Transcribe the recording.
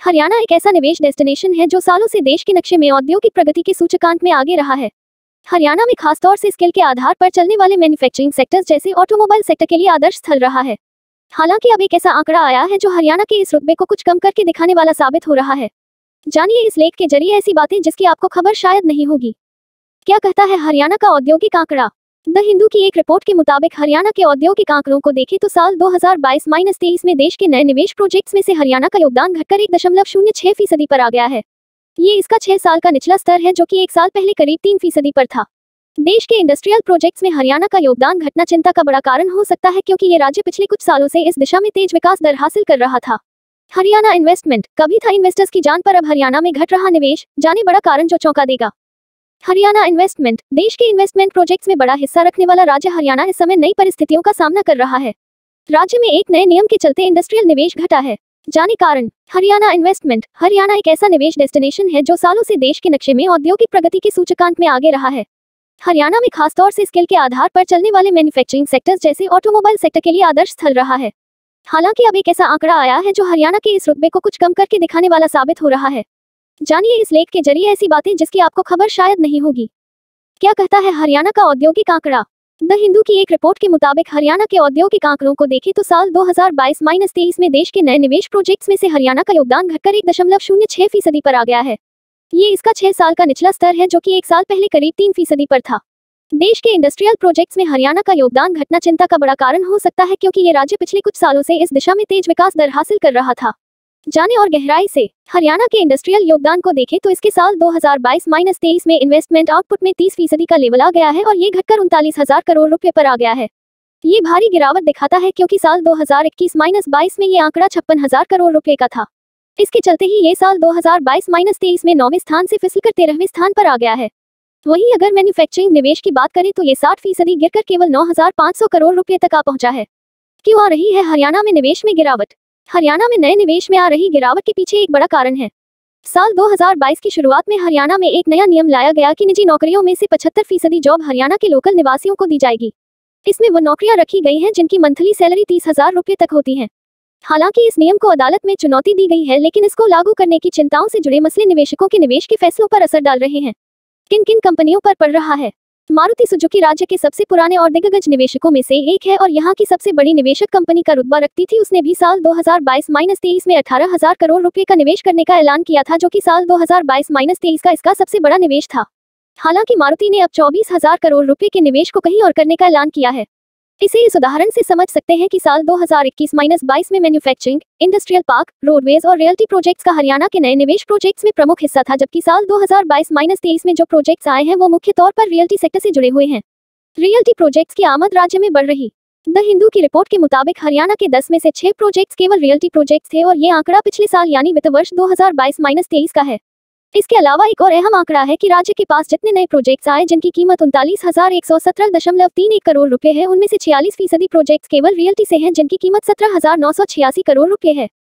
हरियाणा एक ऐसा निवेश डेस्टिनेशन है जो सालों से देश के नक्शे में औद्योगिक प्रगति के सूचकांक में आगे रहा है। हरियाणा में खासतौर से स्किल के आधार पर चलने वाले मैन्युफैक्चरिंग सेक्टर्स जैसे ऑटोमोबाइल सेक्टर के लिए आदर्श स्थल रहा है। हालांकि अब एक ऐसा आंकड़ा आया है जो हरियाणा के इस रुतबे को कुछ कम करके दिखाने वाला साबित हो रहा है। जानिए इस लेख के जरिए ऐसी बातें जिसकी आपको खबर शायद नहीं होगी। क्या कहता है हरियाणा का औद्योगिक आंकड़ा? द हिंदू की एक रिपोर्ट के मुताबिक हरियाणा के औद्योगिक आंकड़ों को देखें तो साल 2022-23 में देश के नए निवेश प्रोजेक्ट्स में से हरियाणा का योगदान घटकर 1.06% पर आ गया है। ये इसका 6 साल का निचला स्तर है जो कि 1 साल पहले करीब 3% पर था। देश के इंडस्ट्रियल प्रोजेक्ट्स में हरियाणा का योगदान घटना चिंता का बड़ा कारण हो सकता है क्योंकि ये राज्य पिछले कुछ सालों से इस दिशा में तेज विकास दर हासिल कर रहा था। हरियाणा इन्वेस्टमेंट कभी था इन्वेस्टर्स की जान पर अब हरियाणा में घट रहा निवेश, जाने बड़ा कारण जो चौंका देगा। हरियाणा इन्वेस्टमेंट देश के इन्वेस्टमेंट प्रोजेक्ट्स में बड़ा हिस्सा रखने वाला राज्य हरियाणा इस समय नई परिस्थितियों का सामना कर रहा है। राज्य में एक नए नियम के चलते इंडस्ट्रियल निवेश घटा है। जाने कारण। हरियाणा इन्वेस्टमेंट हरियाणा एक ऐसा निवेश डेस्टिनेशन है जो सालों से देश के नक्शे में औद्योगिक प्रगति के सूचकांक में आगे रहा है। हरियाणा में खासतौर से स्किल के आधार पर चलने वाले मैन्युफैक्चरिंग सेक्टर्स जैसे ऑटोमोबाइल सेक्टर के लिए आदर्श स्थल रहा है। हालांकि अब एक ऐसा आंकड़ा आया है जो हरियाणा के इस रुतबे को कुछ कम करके दिखाने वाला साबित हो रहा है। जानिए इस लेख के जरिए ऐसी बातें जिसकी आपको खबर शायद नहीं होगी। क्या कहता है हरियाणा का औद्योगिक आंकड़ा? द हिंदू की एक रिपोर्ट के मुताबिक हरियाणा के औद्योगिक आंकड़ों को देखें तो साल 2022-23 में देश के नए निवेश प्रोजेक्ट्स में से हरियाणा का योगदान घटकर 1.06% पर आ गया है। ये इसका 6 साल का निचला स्तर है जो कि 1 साल पहले करीब 3% पर था। देश के इंडस्ट्रियल प्रोजेक्ट्स में हरियाणा का योगदान घटना चिंता का बड़ा कारण हो सकता है क्योंकि ये राज्य पिछले कुछ सालों से इस दिशा में तेज विकास दर हासिल कर रहा था। जाने और गहराई से। हरियाणा के इंडस्ट्रियल योगदान को देखें तो इसके साल 2022-23 में इन्वेस्टमेंट आउटपुट में 30% का लेवल आ गया है और ये घटकर 39,000 करोड़ रुपए पर आ गया है। ये भारी गिरावट दिखाता है क्योंकि साल 2021-22 में ये आंकड़ा 56,000 करोड़ रुपए का था। इसके चलते ही ये साल 2022-23 में 9वें स्थान से फिसलकर 13वें स्थान पर आ गया है। वहीं अगर मैन्युफैक्चरिंग निवेश की बात करें तो ये 60% गिरकर केवल 9,500 करोड़ रुपए तक आ पहुंचा है। क्यों आ रही है हरियाणा में निवेश में गिरावट? हरियाणा में नए निवेश में आ रही गिरावट के पीछे एक बड़ा कारण है। साल 2022 की शुरुआत में हरियाणा में एक नया नियम लाया गया कि निजी नौकरियों में से 75% जॉब हरियाणा के लोकल निवासियों को दी जाएगी। इसमें वो नौकरियां रखी गई हैं जिनकी मंथली सैलरी 30,000 रुपए तक होती है। हालांकि इस नियम को अदालत में चुनौती दी गई है लेकिन इसको लागू करने की चिंताओं से जुड़े मसले निवेशकों के निवेश के फैसलों पर असर डाल रहे हैं। किन किन कंपनियों पर पड़ रहा है? मारुति सुजुकी राज्य के सबसे पुराने और दिग्गज निवेशकों में से एक है और यहाँ की सबसे बड़ी निवेशक कंपनी का रुतबा रखती थी। उसने भी साल 2022-23 में 18,000 करोड़ रुपए का निवेश करने का ऐलान किया था जो कि साल 2022-23 का इसका सबसे बड़ा निवेश था। हालांकि मारुति ने अब 24,000 करोड़ रुपए के निवेश को कहीं और करने का ऐलान किया है। इसे इस उदाहरण से समझ सकते हैं कि साल 2021-22 में मैन्युफैक्चरिंग, इंडस्ट्रियल पार्क, रोडवेज और रियल्टी प्रोजेक्ट्स का हरियाणा के नए निवेश प्रोजेक्ट्स में प्रमुख हिस्सा था, जबकि साल 2022-23 में जो प्रोजेक्ट्स आए हैं वो मुख्य तौर पर रियल्टी सेक्टर से जुड़े हुए हैं। रियल्टी प्रोजेक्ट्स की आमद राज्य में बढ़ रही। द हिंदू की रिपोर्ट के मुताबिक हरियाणा के 10 में से 6 प्रोजेक्ट्स केवल रियल्टी प्रोजेक्ट्स थे और ये आंकड़ा पिछले साल यानी वित्त वर्ष 2022-23 का है। इसके अलावा एक और अहम आंकड़ा है कि राज्य के पास जितने नए प्रोजेक्ट्स आए जिनकी कीमत 39,117.3 करोड़ रुपए है, उनमें से 46% प्रोजेक्ट्स केवल रियल्टी से हैं जिनकी कीमत 17,986 करोड़ रुपए है।